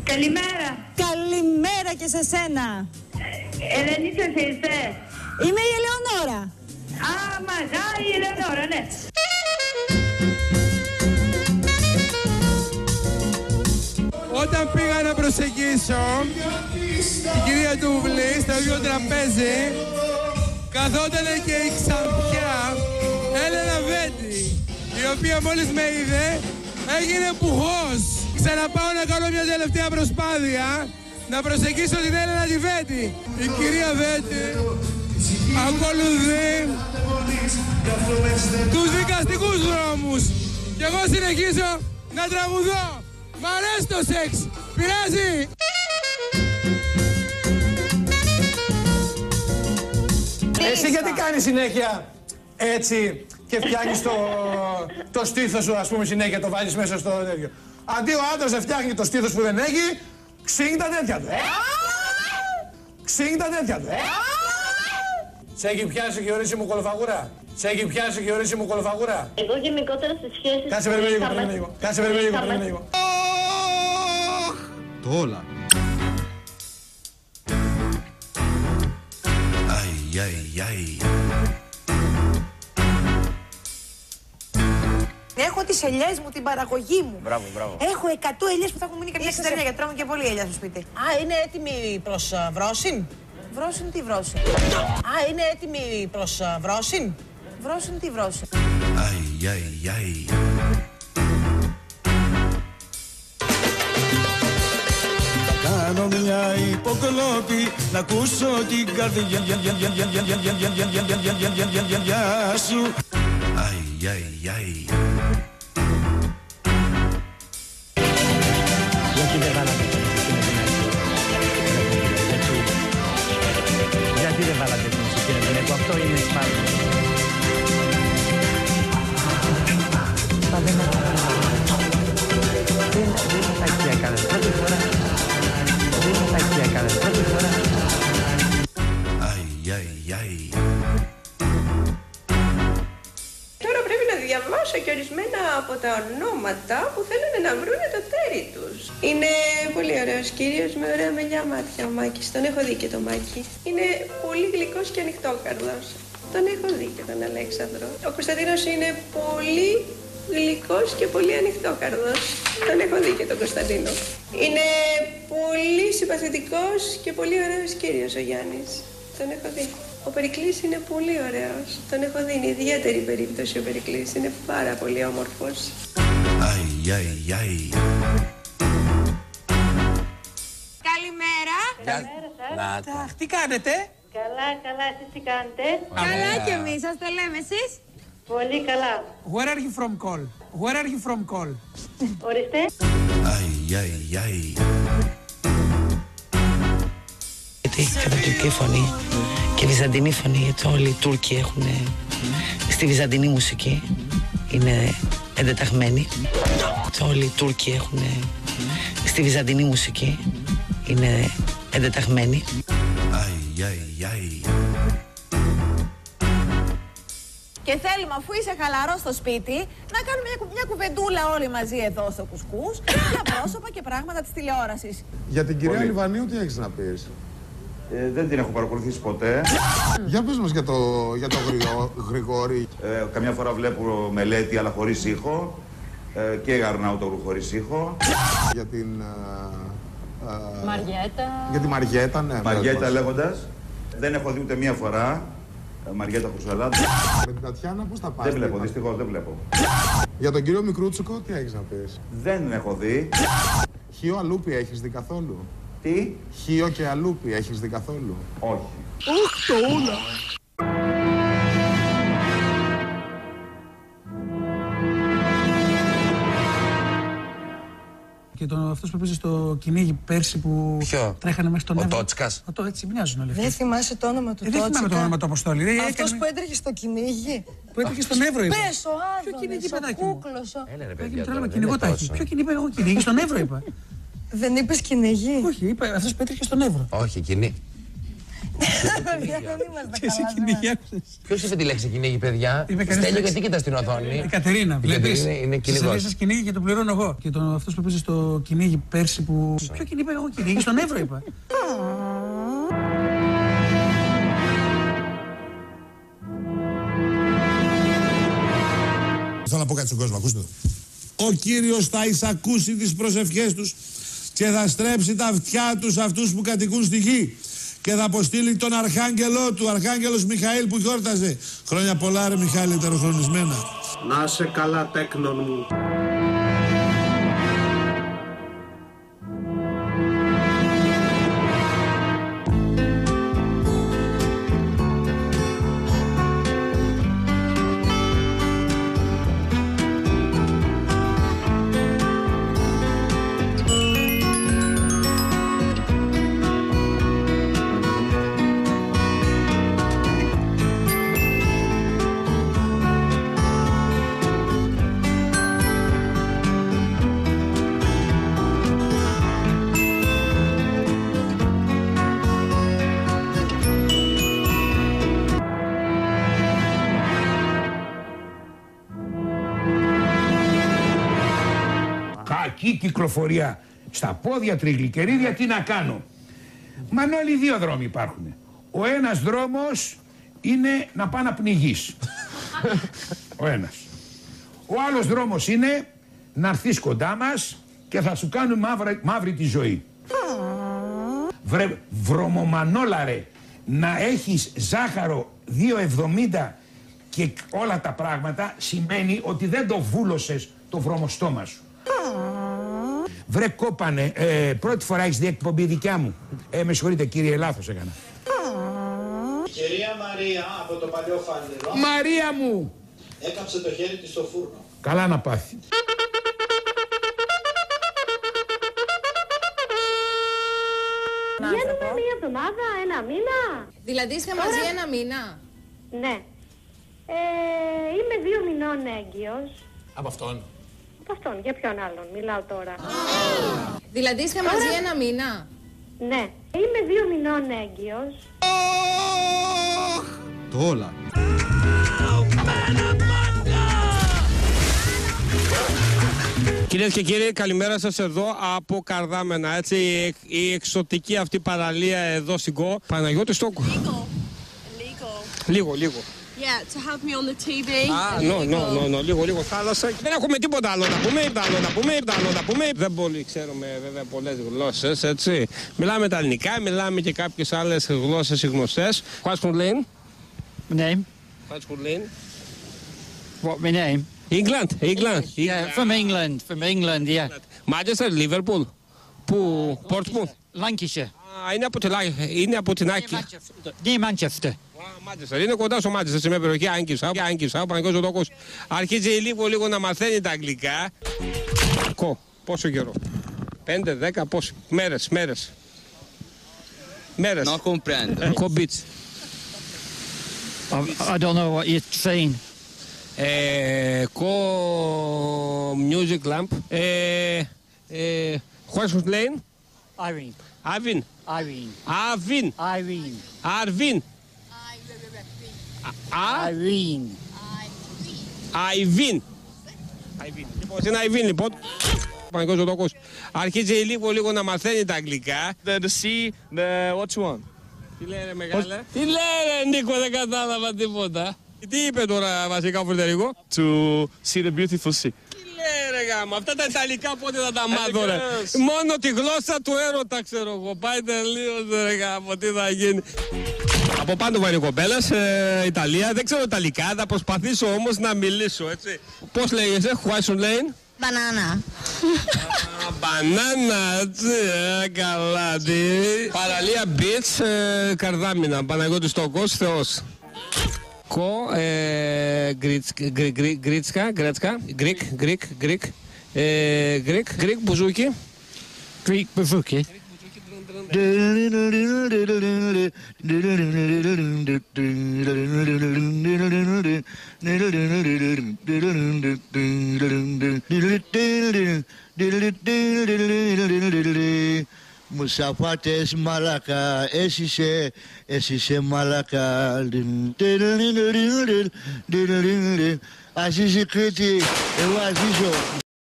Καλημέρα. Καλημέρα και σε σένα. Δεν είστε. Είμαι η Ελεονόρα. Α, μαγά η Ελεονόρα, ναι. Όταν πήγα να προσεγγίσω την κυρία Τούβλη στο ίδιο τραπέζι, καθόταν και η Ξαμπιά Έλενα Βέντη, η οποία μόλις με είδε έγινε πουχός. Ξαναπάω να κάνω μια τελευταία προσπάθεια να προσεγγίσω την Έλενα τη Βέντη. Η κυρία Βέντη ακολουθεί τους δικαστικούς δρόμους και εγώ συνεχίζω να τραγουδώ. Μ' αρέσει το σεξ, πειράζει! Εσύ γιατί κάνεις συνέχεια έτσι και φτιάχνεις το στήθος σου, ας πούμε, συνέχεια το βάζεις μέσα στο τέτοιο. Αντί ο άντρας να φτιάχνει το στήθος που δεν έχει, ξύνει τα τέτοια του. Ξύνει τα τέτοια του. Σε έχει πιάσει και ορίσει μου κολοφαγούρα. Σε έχει πιάσει και ορίσει μου κολοφαγούρα. Εγώ γενικότερα στις σχέσεις... Κάτσε περιμένει λίγο, κάτσε περιμένει λίγο. Το όλα. Έχω τις ελιές μου, την παραγωγή μου. Μπράβο. Έχω 100 ελιές που θα έχουν μείνει καμιά ξυτερνιά, γιατί τρώμε και πολύ ελιά στο σπίτι. Α, είναι έτοιμη προς βρόσιν. Βρόσιν τι βρόσιν. Α, είναι έτοιμη προς βρόσιν. Βρόσιν τι βρόσιν. Κάνω μια υποκλόπη να ακούσω την καρδιά σου. Γιατί δεν βάλατε την μουσική με την Άκη? Γιατί δεν βάλατε την μουσική με την Άκη? Αυτό είναι σφάλμα. Δεν είναι τα οικία κάνετε πρώτη φορά. Δεν είναι τα οικία κάνετε πρώτη φορά. Τώρα πρέπει να διαβάσω και ορισμένα από τα ονόματα που θέλουν να βρούνε το τέρι τους. Είναι πολύ ωραίος κύριος με ωραία μελιά μάτια ο Μάκης. Τον έχω δει και το Μάκη. Είναι πολύ γλυκός και ανοιχτόκαρδος. Τον έχω δει και τον Αλέξανδρο. Ο Κωνσταντίνος είναι πολύ γλυκός και πολύ ανοιχτόκαρδος. Τον έχω δει και τον Κωνσταντίνο. Είναι πολύ συμπαθητικός και πολύ ωραίος κύριος ο Γιάννης. Τον έχω δει. Ο Περικλής είναι πολύ ωραίος. Τον έχω δει. Είναι ιδιαίτερη περίπτωση ο Περικλής. Είναι πάρα πολύ όμορφος. Καλημέρα. Καλημέρα σας. Τι κάνετε? Καλά, εσείς τι κάνετε? Καλά και εμείς, σας τα λέμε εσείς. Πολύ καλά. Where are you from, call? Where are you from, call? Ορίστε. Γιατί καταπληκτική φωνή και βυζαντινή φωνή, γιατί όλοι οι Τούρκοι έχουν στη βυζαντινή μουσική, είναι εντεταγμένοι. Όλοι οι Τούρκοι έχουν στη βυζαντινή μουσική, είναι εντεταγμένοι. Και θέλουμε, αφού είσαι χαλαρός στο σπίτι, να κάνουμε μια κουβεντούλα όλοι μαζί εδώ στο Κουσκούς για πρόσωπα και πράγματα της τηλεόρασης. Για την κυρία Λιβανίου τι έχεις να πεις? Δεν την έχω παρακολουθήσει ποτέ. Για πες μας για το Γρηγόρη. Καμιά φορά βλέπω μελέτη αλλά χωρίς ήχο και Αρναούτογλου χωρίς ήχο. Για την... Μαριέτα. Για τη Μαριέτα, ναι. Μαριέτα λέγοντας. Δεν έχω δει ούτε μία φορά. Μαριέτα Χρυσολάδα. Με την Τατιάνα πώς τα πάει? Δεν βλέπω, δυστυχώς δεν βλέπω. Για τον κύριο Μικρούτσικο τι έχεις να πεις? Δεν έχω δει. Χίο Αλούπι έχεις δει καθόλου? Τι? Χίο και Αλούπι έχεις δει καθόλου? Όχι. Το όλα. Και αυτός που έπαιζε στο κυνήγι πέρσι που Ποιο? τρέχανε μέχρι τον Εύρο. Ο Τότσικας. Έτσι μοιάζουν όλοι αυτοί. Δεν θυμάσαι το όνομα του Δεν θυμάμαι το όνομα του Αποστόλη. Αυτός που έτρεχε στο κυνήγι. Που έτρεχε στον Εύρο είπα. Πες ο Ποιο κυνήγι, Άδωνης, ο παιδάκι μου? Κούκλος. Έλα ρε Παιδάκι παιδιά μου, τώρα, τρέλα δεν κυνηγό είναι τα έχει. τόσο. Ποιο κυνήγι? Εγώ κυνήγι στον Εύρο είπα. Δεν είπες κυνήγι? Όχι, είπα αυτός που έτρεχε στον Εύρο. Όχι, κοινή. Και εσύ κυνηγιάζεις. Ποιος είπε τη λέξη κυνήγι, παιδιά? Στέλιο, γιατί κοιτάς την οθόνη? Η Κατερίνα, βλέπεις. Είναι κυνηγός. Σας κυνήγι και το πληρώνω εγώ. Και αυτός που πήγε στο κυνήγι πέρσι που... Ποιο κυνήγι είπα εγώ? Κυνήγι στον Εύρο είπα. Θέλω να πω κάτι στον κόσμο, ακούστε το. Ο Κύριος θα εισακούσει τις προσευχές τους και θα στρέψει τα αυτιά τους αυτούς που κατοικούν στη γη και θα αποστείλει τον Αρχάγγελό του, Αρχάγγελος Μιχαήλ που γιόρταζε. Χρόνια πολλά ρε Μιχάλη, ετεροχρονισμένα. Να σε καλά τέκνον μου. Κακή κυκλοφορία στα πόδια, τριγλικερίδια, τι να κάνω. Μανώλη, δύο δρόμοι υπάρχουν. Ο ένας δρόμος είναι να πάει να πνιγείς. Ο ένας. Ο άλλος δρόμος είναι να έρθεις κοντά μας και θα σου κάνουν μαύρη τη ζωή. Βρε βρωμομανόλα να έχεις ζάχαρο 2,70 και όλα τα πράγματα σημαίνει ότι δεν το βούλωσες το βρωμοστόμα σου. Βρε κόπανε, πρώτη φορά έχεις δει εκπομπή δικιά μου? Με συγχωρείτε κύριε, λάθος έκανα. Η κυρία Μαρία από το παλιό φάλιρο. Μαρία μου! Έκαψε το χέρι της στο φούρνο. Καλά να πάθει. Βγαίνουμε μία εβδομάδα, ένα μήνα. Δηλαδή είστε μαζί ένα μήνα? Ναι. Είμαι 2 μηνών έγκυος. Από αυτόν? Από αυτόν, για ποιον άλλον, μιλάω τώρα. Δηλαδή είστε μαζί ένα μήνα? Ναι. Είμαι 2 μηνών έγκυος. Το όλα. Κυρίες και κύριοι, καλημέρα σας εδώ από Καρδάμενα, έτσι, η εξωτική αυτή παραλία εδώ στην ΚΟ. Παναγιώτη Στόκου. Λίγο. Yeah, to have me on the TV. Λίγο θάλασσα. Δεν έχουμε τίποτα άλλο να πούμε. Δεν πολύ ξέρουμε βέβαια πολλές γλώσσες, έτσι. Μιλάμε τα ελληνικά, μιλάμε και κάποιες άλλες γλώσσες γνωστές. What's your name? Name? What's your name? What, my name? England. Yeah, from England, yeah. Manchester, Liverpool. Πού, Portsmouth. Lancashire. Είναι από την Άκη. Near Manchester. Manchester. Είναι κοντά στο Manchester, σε μια περιοχή Άγκυσα, ο Παναγιώτης Στόκος. Αρχίζει λίγο να μαθαίνει τα αγγλικά. Πόσο καιρό? 5, 10, πόσο? Μέρες. Non comprendo. Κομπίτς. I don't know what you're saying. Music lamp. What's your name? Irene. Arvin. Λοιπόν, είναι Αϊβίν λοιπόν. Παναγιώτης Στόκος αρχίζει λίγο να μαθαίνει τα αγγλικά. The sea, what you want? Τι λέει ρε μεγάλε? Τι λέει ρε Νίκο, δεν κατάλαβα τίποτα. Τι είπε τώρα βασικά ο Φρεντερικό? To see the beautiful sea. Τι λέει ρε γάμο, αυτά τα ιταλικά πότε θα τα μάθω ρε? Μόνο τη γλώσσα του έρωτα ξέρω εγώ. Πάει τελείως ρε γάμο, τι θα γίνει. Από πάνω βαρύ κοπέλας, Ιταλία, δεν ξέρω Ιταλικά, θα προσπαθήσω όμως να μιλήσω, έτσι. Πώς λέγεσαι, what's your name? Μπανάνα. Μπανάνα, έτσι, καλά, τι. Παραλία Beach, Καρδάμινα, Παναγιώτης Στόκος, Θεός. Γκρίτσκα, Γκρικ, μπουζούκι. Greek bouzouki. Μουσαφάτες μαλάκα, εσύ είσαι μαλάκα. Αζίζει Κρήτη, εγώ αζίζω.